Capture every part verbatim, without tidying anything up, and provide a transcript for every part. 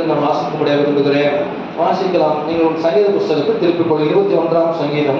வசனங்களை நான் வாசிக்கும்படியாக விரும்புகிறேன். வாசிக்கலாம். நீங்கள் சங்கீத புஸ்தகத்தை திருப்பிக் கொள்ளுங்கள். இருபத்தி ஒன்றாம் சங்கீதம்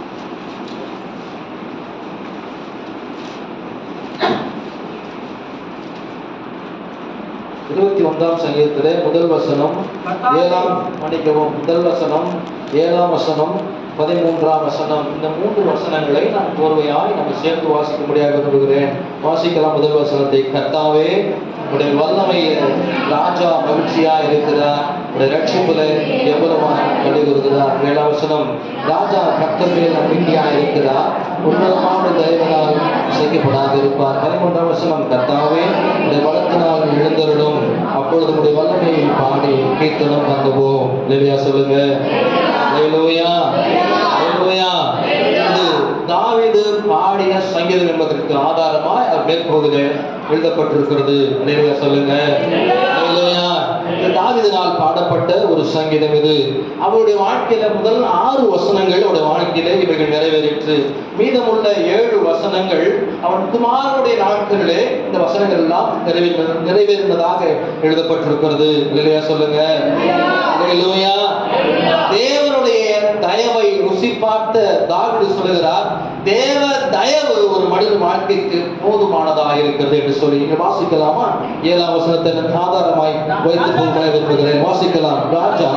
இருபத்தி ஒன்றாம் சங்கீதத்திலே முதல் வசனம் ஏழாம் மன்னிக்கவும் முதல் வசனம் ஏழாம் வசனம் பதிமூன்றாம் வசனம், இந்த மூன்று வசனங்களை நான் கோர்வையாய் நம்ம சேர்த்து வாசிக்கும்படியாக விரும்புகிறேன். வாசிக்கலாம். முதல் வசனத்தை. கர்த்தாவே, உடைய வல்லமையில் ராஜா மகிழ்ச்சியா இருக்கிறார், உடைய ரட்சிப்புல எவ்வளவு கழிவுறுகிறார். ஏழாம் வசனம். ராஜா கர்த்தர் மேல் நம்பிக்கையா இருக்கிறார், உன்னதமான தயவினால் இசைக்கப்படாது இருப்பார். பதிமூன்றாம் வசனம். கர்த்தாவே, உடைய பலத்தினால் எழுந்தருளும், அப்பொழுது உடைய வல்லமையை பாடி கீர்த்தனம் பண்ணுவோம். இல்லையா சொல்லுங்க. அல்லேலூயா, அல்லேலூயா. இது தாவீது பாடிய சங்கீதம் என்பதற்கு ஆதாரமாய் அவர் மேற்கோளிலே எழுதப்பட்டிருக்கிறது. அல்லேலூயா சொல்லுங்க. அல்லேலூயா. இது தாவீதினால் பாடப்பட்ட ஒரு சங்கீதம். இது அவருடைய வாழ்க்கையில முதல் ஆறு வசனங்கள் அவருடைய வாழ்க்கையிலே இவைகள் நிறைவேறிற்று. மீதமுள்ள ஏழு வசனங்கள் அவன் குமாரனுடைய நாட்களிலே இந்த வசனங்கள் எல்லாம் நிறைவே நிறைவேறினதாக எழுதப்பட்டிருக்கிறது. அல்லேலூயா சொல்லுங்க. அல்லேலூயா. தேவனுடைய தயவை ருசி பார்த்த தாவீது சொல்லுகிறார், தேவ தயவு ஒரு மனித வாழ்க்கைக்கு போதுமானதாக இருக்கிறது என்று சொல்லி இங்க வாசிக்கலாமா? ஏழாம் வசனத்தை ஆதாரமாய் வைத்து போக விரும்புகிறேன். வாசிக்கலாம். ராஜா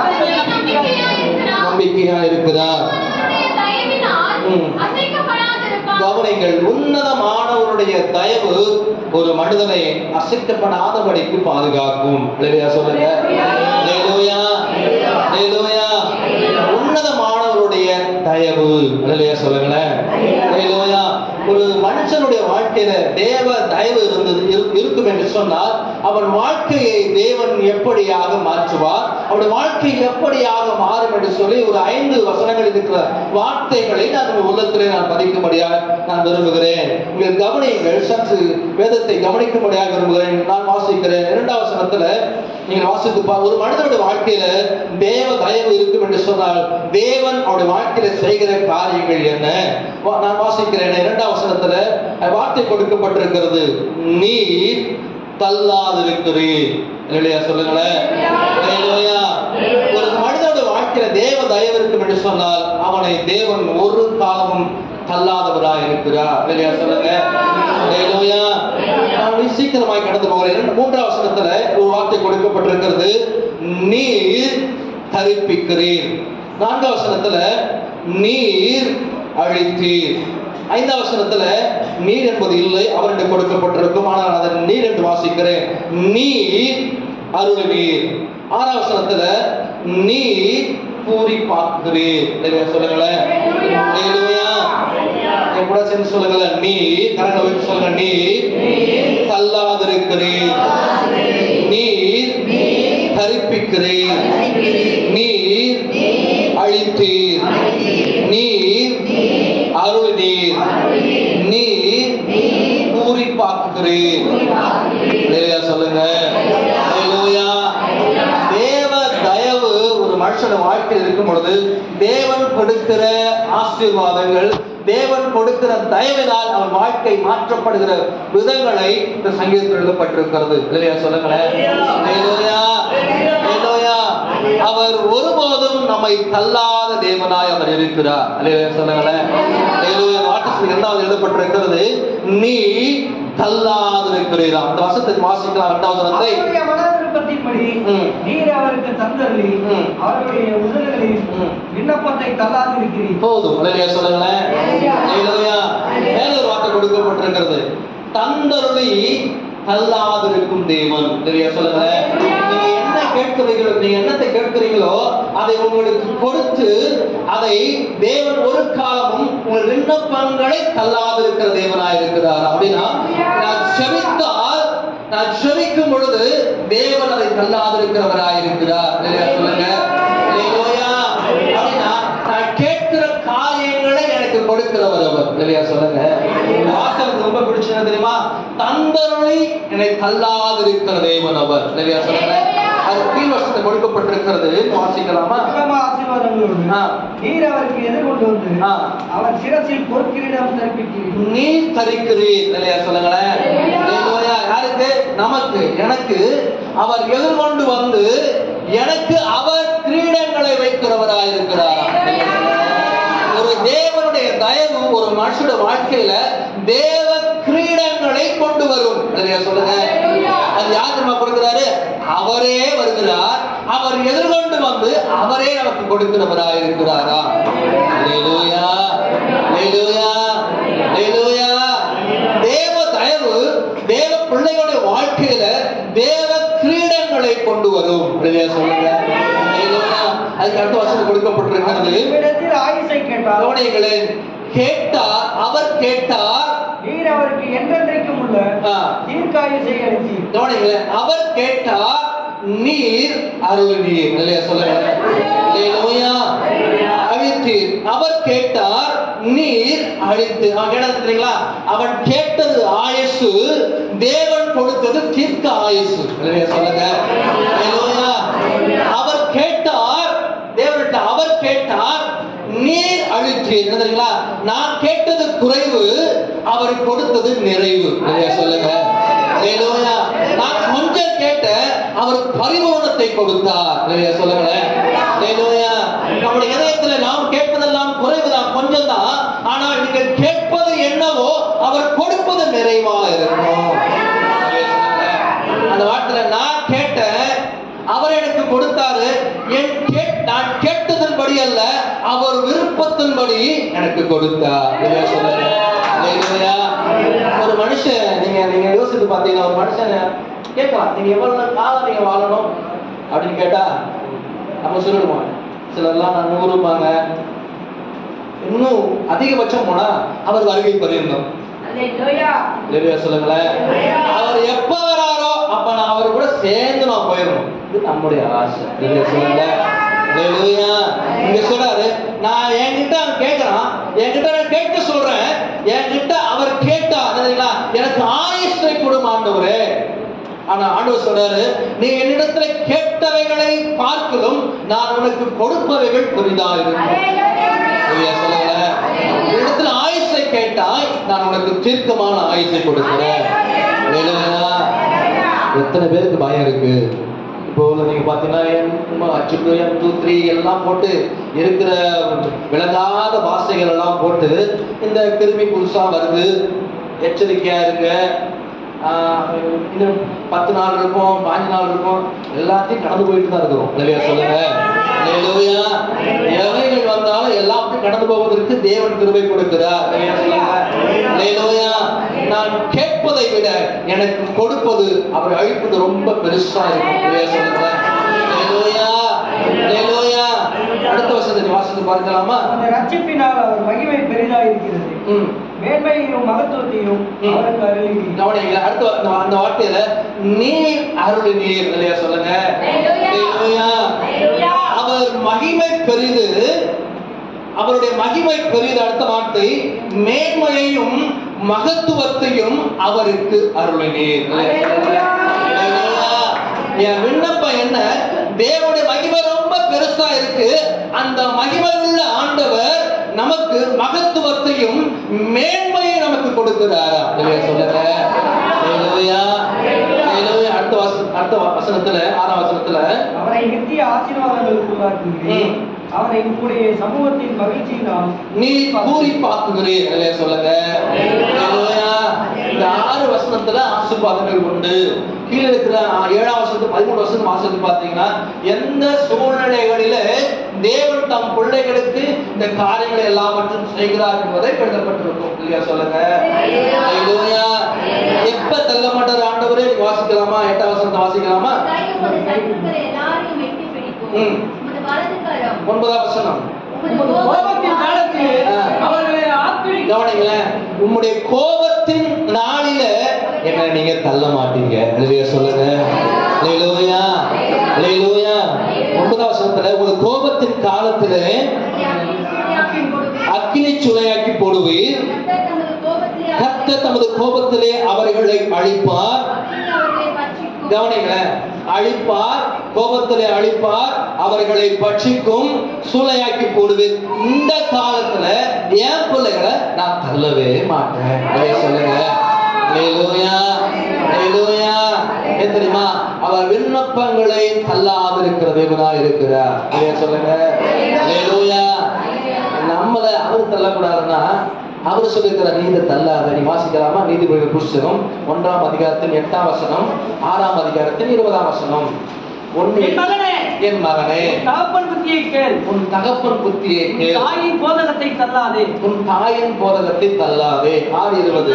நம்பிக்கையா இருக்கிறார். கவனிங்கள். உன்னதமானவருடைய தயவு ஒரு மனிதனை அசைக்கப்படாதபடிக்கு பாதுகாக்கும். இல்லையா சொல்லுங்க. அல்லேலூயா, அல்லேலூயா. உன்னதமானவருடைய தயவு. இல்லையா சொல்லுங்களேன். அல்லேலூயா. ஒரு மனுஷனுடைய வாழ்க்கையில தேவ தயவு இருந்தது இருக்கும் என்று சொன்னால் அவன் வாழ்க்கையை தேவன் எப்படியாக மாற்றுவார், அவருடைய வாழ்க்கை எப்படியாக மாறும் என்று சொல்லி ஒரு ஐந்து வசனங்கள் இருக்கிற வார்த்தைகளை நான் உள்ளத்திலே நான் பதிக்கும்படியாக நான் விரும்புகிறேன். நீங்கள் கவனியுங்கள். சற்று வேதத்தை கவனிக்கும்படியாக விரும்புகிறேன். நான் வாசிக்கிறேன். இரண்டாம் வசனத்துல நீங்கள் வாசித்து ஒரு மனிதனுடைய வாழ்க்கையில தேவ தயவு இருக்கும் என்று சொன்னால் தேவன் அவருடைய வாழ்க்கையில செய்கிற காரியங்கள் என்ன? நான் வாசிக்கிறேன். இரண்டாம் வசனத்துல வார்த்தை கொடுக்கப்பட்டிருக்கிறது, நீர் தள்ளாதிருக்கிறீர். இல்லையா சொல்லுங்களேன். ஒரு மனிதனுடைய வாழ்க்கையில தேவ தயவு இருக்கும் என்று சொன்னால் அவனை தேவன் ஒரு காலமும் தள்ளாதவராக இருக்கிறார். இல்லையா சொல்லுங்க. சீக்கிரமாய் கடந்து போகிறேன். மூன்றாம் வசனத்துல ஒரு வார்த்தை கொடுக்கப்பட்டிருக்கிறது, நீர் தரிப்பிக்கிறீர். நான்காம் வசனத்துல நீர் அழித்தீர். ஐந்தாம் வசனத்துல நீர் என்பது இல்லை, அவரிடம் கொடுக்கப்பட்டிருக்கும், ஆனால் அதன் நீர் என்று வாசிக்கிறேன், நீர் அருள்வீர். ஆறாம் வசனத்துல நீர் பூரிப்பாக்குகிறீர். சொல்லுங்களேன். கூட சேர்ந்து சொல்லுங்களேன். நீர் கரங்களை வைத்து சொல்லுங்க. நீர் தள்ளாதிருக்கிறீர், நீர் தரிப்பிக்கிறீர், நீர் அழித்தீர், நீர் அருள்வீர், நீர் பூரிப்பாக்குகிறீர். சொல்லுங்க. தேவ தயவு ஒரு மனுஷன வாழ்க்கையில் இருக்கும் பொழுது தேவன் கொடுக்கிற ஆசீர்வாதங்கள், தேவன் கொடுக்கிற தயவினால் அவன் வாழ்க்கை மாற்றப்படுகிற விதங்களை இந்த சங்கீதத்தில் எழுதப்பட்டிருக்கிறது. இல்லையா சொல்லுங்களேன். அவர் ஒருபோதும் நம்மை தள்ளாத தேவனாய் அவர் இருக்கிறார். இல்லையா சொல்லுங்களேன். இரண்டாவது எழுதப்பட்டிருக்கிறது, நீ தள்ளாதிருக்கிறீரா. அந்த வசனத்தை வாசிக்கலாம். இரண்டாவது வசனத்தை நீர் அவருக்கு தந்தருளி அவருடைய உதடுகளில் விண்ணப்பத்தை தள்ளாதிருக்கிறீர். போதும். இல்லையா சொல்லுங்களேன். மேல ஒரு வார்த்தை கொடுக்கப்பட்டிருக்கிறது, தந்தருளி தள்ளாதிருக்கும் தேவன். இல்லையா சொல்லுங்களேன். நீங்க என்ன கேட்கிறீங்களோ, நீங்க என்னத்தை கேட்கிறீங்களோ அதை உங்களுக்கு கொடுத்து அதை தேவன் ஒரு காலமும் உங்கள் விண்ணப்பங்களை தள்ளாதிருக்கிற தேவனாய் இருக்கிறார். அப்படின்னா நான் செபித்தால், நான் செபிக்கும் பொழுது தேவன் அதை தள்ளாதிருக்கிறவராய் இருக்கிறார். சொல்லுங்க. அப்படின்னா நான் கேட்கிற காரியங்களை எனக்கு கொடுக்கிறவர் அவர். இல்லையா சொல்லுங்க. வார்த்தைக்கு ரொம்ப பிடிச்சது தெரியுமா? தந்தருளி என்னை தள்ளாதிருக்கிற தேவன் அவர். இல்லையா சொல்லுங்க. அது கீழ் வசனத்தில் கொடுக்கப்பட்டிருக்கிறது. வாசிக்கலாமா? ஆசீர்வாதங்களோடு நீர் அவருக்கு எதிர்கொண்டு வந்து அவர் சிரசில் பொற்கிரீடம் தரிப்பிக்கிறீர். நீர் தரிக்கிறீர் இல்லையா? சொல்லுங்களேன். யாருக்கு? நமக்கு, எனக்கு அவர் எதிர்கொண்டு வந்து எனக்கு அவர் கிரீடங்களை வைக்கிறவராயிருக்கிறார். ஒரு தேவனுடைய தயவு ஒரு மனுஷனுடைய வாழ்க்கையில தேவ கிரீடங்களை கொண்டு வரும். சொல்லுங்க, அது யார் நம்ம கொடுக்கிறாரு? அவரே வருகிறார். அவர் எதிர்கொண்டு வந்து அவரே நமக்கு கொடுக்கிறவராக இருக்கிறாரா? அல்லேலூயா, அல்லேலூயா, அல்லேலூயா. தேவ தயவு தேவ பிள்ளைகளுடைய வாழ்க்கையில தேவ கிரீடங்களை கொண்டு வரும். சொல்லுங்க. அதுக்கு அடுத்த வசனம் கொடுக்கப்பட்டிருக்கிறது. ஆயுசை கேட்டார். கேட்டார், அவர் கேட்டார், நீர் அவருக்கு என்றென்றைக்கும் உள்ள தீர்க்காயுசை அளித்தீர். கவனிங்களே, அவர் கேட்டார், நீர் அருளினீர். இல்லையா? சொல்லுங்க. அழித்தீர். அவர் கேட்டார், நீர் அழித்து. அவன் கேட்டது தெரியுங்களா? அவன் கேட்டது ஆயுசு, தேவன் கொடுத்தது தீர்க்க ஆயுசு. இல்லையா? சொல்லுங்க. அவர் கேட்டார், தேவன்கிட்ட அவர் கேட்டார், நீர் அழித்தீர். என்ன தெரியுங்களா? நான் கேட்டது குறைவு, அவர் கொடுத்தது நிறைவு. இல்லையா? சொல்லுங்க. நான் கொஞ்சம் கேட்ட அவர் பரிபூரணத்தை கொடுத்தார். இல்லையா? சொல்லுங்களேன். நம்முடைய இதயத்தில் நாம் கேட்பதெல்லாம் குறைவுதான், கொஞ்சம் தான். ஆனால் நீங்கள் கேட்பது என்னவோ அவர் கொடுப்பது நிறைவா இருக்கும். அந்த வார்த்தையில நான் கேட்டேன், அவர் எனக்கு கொடுத்தாரு. என் நான் கேட்டதன்படி அல்ல, அவர் விருப்பத்தின்படி எனக்கு கொடுத்தார். ஒரு மனுஷன், நீங்க நீங்க யோசித்து பார்த்தீங்கன்னா, ஒரு மனுஷன் கேட்கலாம், நீங்க எவ்வளவு காலம் நீங்க வாழணும் அப்படின்னு கேட்டா நம்ம சொல்லிடுவோம். சிலர்லாம் நான் நூறுபாங்க, இன்னும் அதிகபட்சம் போனா அவர் வருகை பரிந்தோம். சொல்லுங்களேன். அவர் எப்ப வராரோ அப்ப நான் அவர் கூட சேர்ந்து நான் போயிடணும். இது நம்முடைய ஆசை. சொல்லுங்க. இங்க சொல்றாரு, நான் என்கிட்ட கேட்கிறான், என்கிட்ட நான் கேட்க சொல்றேன், என்கிட்ட அவர் கேட்டா எனக்கு ஆயுஷை கொடும் ஆண்டவரே. ஆனா ஆண்டவர் சொல்றாரு, நீ என்னிடத்துல கேட்டவைகளை பார்க்கலும் நான் உனக்கு கொடுப்பவைகள் பெரிதா இருக்கும். இடத்துல ஆயுஷை கேட்டாய், நான் உனக்கு தீர்க்கமான ஆயுஷை கொடுக்கிறேன். எத்தனை பேருக்கு பயம் இருக்கு? இப்போ நீங்க பாத்தீங்கன்னா டூ த்ரீ எல்லாம் போட்டு இருக்கிற விளங்காத வார்த்தைகள் எல்லாம் போட்டு இந்த கிருமி புதுசா வருது, எச்சரிக்கையா இருங்க, இன்னும் பத்து நாள் இருக்கும், பாஞ்சு நாள் இருக்கும், எல்லாத்தையும் கடந்து போயிட்டு தான் இருக்கிறோம். இல்லையா? சொல்லுங்க. எவைகள் வந்தாலும் எல்லாத்தையும் கடந்து போவதற்கு தேவன் கிருபை கொடுக்கிறார். நான் கேட்பதை விட எனக்கு கொடுப்பது, அவர் அழிப்பது ரொம்ப பெருசா இருக்கும். அடுத்த வருஷத்தை வாசித்து பார்க்கலாமா? அந்த ரட்சிப்பினால் அவர் மகிமை பெரிதா இருக்கிறது, மேன்மையையும் மகத்துவத்தையும் அவருக்கு அருளினீர். கவனிங்க, அடுத்த அந்த வார்த்தையில நீர் அருளினீர். இல்லையா? சொல்லுங்க. அவர் மகிமை பெரிது, அவருடைய மகிமை பெரிது. அடுத்த வார்த்தை, மேன்மையையும் மகத்துவத்தையும் அவருக்கு அருளினீர். என் விண்ணப்பம் என்ன? தேவனுடைய மகிமை ரொம்ப பெருசா இருக்கு, அந்த மகிமை உள்ள ஆண்டவர் நமக்கு மகத்துவத்தையும் மேன்மையை நமக்கு கொடுக்கிறாரா? சொல்லுங்க. அடுத்த அடுத்த வசனத்துல, ஆறாம் வசனத்துல, அவரை நித்திய ஆசீர்வாதங்களுக்கு உள்ளாக்குகிறேன், அவரை உங்களுடைய சமூகத்தின் மகிழ்ச்சியினால் நீ கூறி பார்க்குகிறீர். சொல்லுங்க. இந்த ஆறு வசனத்துல ஆசீர்வாதங்கள் உண்டு. கீழே இருக்கிற ஏழாம் வருஷத்து பதிமூணு வருஷத்து மாசத்துக்கு பாத்தீங்கன்னா, எந்த சூழ்நிலைகளில தேவன் தம் பிள்ளைகளுக்கு இந்த காரியங்களை எல்லாவற்றும் செய்கிறார் என்பதை எழுதப்பட்டிருக்கும். இல்லையா? சொல்லுங்க. எப்ப தள்ள மாட்டார் ஆண்டவரே? வாசிக்கலாமா? எட்டாம் வசனத்தை வாசிக்கலாமா? ஒன்பதாம் வசனம். கவனிங்களேன், உம்முடைய கோபத்தின் நாளில என்ன நீங்க தள்ள மாட்டீங்க. சொல்லுங்க. ஒன்பதாம் வசனத்துல, உங்க கோபத்தின் காலத்துல அக்கினி சுளையாக்கி போடுவீர், கர்த்தர் தமது கோபத்திலே அவர்களை அழிப்பார். கவனிங்களேன், அழிப்பார், கோபத்திலே அழிப்பார், அவர்களை பட்சிக்கும், சூளையாக்கி போடுவேன். இந்த காலத்துல என் பிள்ளைகளை நான் தள்ளவே மாட்டேன். சொல்லுங்க அல்லேலூயா, அல்லேலூயா. ஏன் தெரியுமா? அவர் விண்ணப்பங்களை தள்ளாதிருக்கிற தேவனா இருக்கிறார். சொல்லுங்க அல்லேலூயா. நம்மளை அவர் தள்ளக்கூடாதுன்னா அவர் சொல்லிருக்கிற நீதி தள்ளாத. நீ வாசிக்கலாமா? நீதிபதிகள் புஸ்தகம் ஒன்றாம் அதிகாரத்தின் எட்டாம் வசனம், ஆறாம் அதிகாரத்தின் இருபதாம் வசனம். என் மகனே, என் மகனே, தகப்பன் புத்தியை கேள், உன் தகப்பன் புத்தியை கேள், தாயின் போதகத்தை தள்ளாதே, உன் தாயின் போதகத்தை தள்ளாதே. ஆறு இருபது.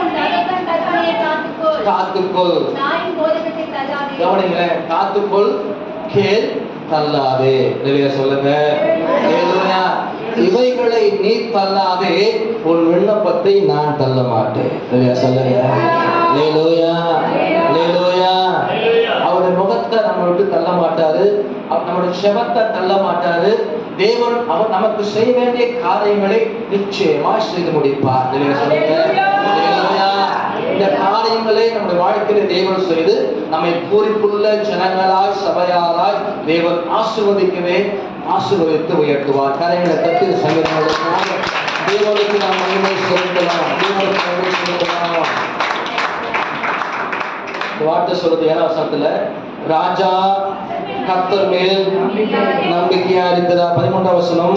காத்துக்கொள், கவனிங்க, காத்துக்கொள், கேள், தள்ளாதே. சொல்லுங்க இவைகளை நீ தள்ளாதே, உன் விண்ணப்பத்தை நான் தள்ள மாட்டேன். சொல்லுங்க அவருடைய முகத்தை நம்ம விட்டு தள்ள மாட்டாரு, நம்முடைய செவத்தை தள்ள மாட்டாரு. தேவன் அவர் நமக்கு செய்ய வேண்டிய காரியங்களை நிச்சயமா செய்து முடிப்பார். சொல்லுங்க இந்த காரியங்களை நம்முடைய வாழ்க்கையில தேவன் செய்து நம்மை பூரிப்புள்ள ஜனங்களாய் சபையாராய் தேவன் ஆசீர்வதிக்கவே ஆசீர்வதித்து உயர்த்துவார். கரைகளை தட்டி சங்கீதங்களுக்காக தேவனுக்கு நாம் மகிமை செலுத்தலாம். தேவனுக்கு மகிமை செலுத்தலாம். வார்த்தை சொல்றது ஏழாம் வசனத்துல, ராஜா கர்த்தர் மேல் நம்பிக்கையா இருக்கிறார். பதிமூன்றாம் வசனம்,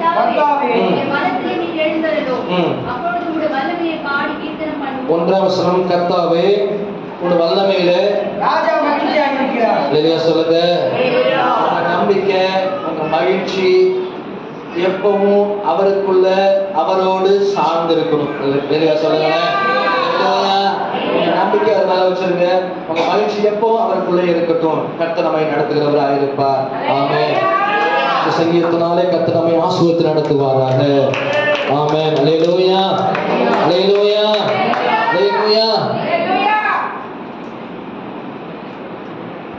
ஒன்றாம் வசனம், கர்த்தாவே உன் வல்லமையில ராஜா மகிழ்ச்சியா இருக்கிறார். சொல்லுங்க உங்க நம்பிக்கை, உங்க மகிழ்ச்சி எப்பவும் அவருக்குள்ள அவரோடு சார்ந்து இருக்கணும். சொல்லுங்க நம்பிக்கை அவர் மேல வச்சிருங்க. உங்க மகிழ்ச்சி எப்பவும் அவருக்குள்ளே இருக்கட்டும். கர்த்தர் நம்மை நடத்துகிறவராக இருப்பார். ஆமென். இந்த சங்கீதத்தினாலே கர்த்தர் நம்மை ஆசீர்வதித்து நடத்துவாராக. ஆமென். அல்லேலூயா, அல்லேலூயா, அல்லேலூயா.